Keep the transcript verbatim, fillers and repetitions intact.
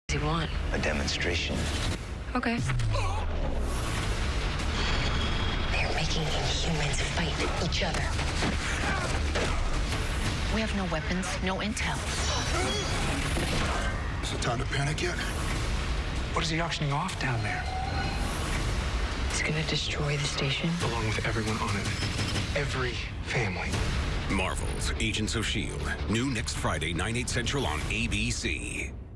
What do you want? A demonstration. Okay. They're making Inhumans fight each other. We have no weapons, no intel. Is it time to panic yet? What is he auctioning off down there? He's gonna destroy the station. Along with everyone on it. Every family. Marvel's Agents of S H I E L D. New next Friday, nine, eight Central on A B C.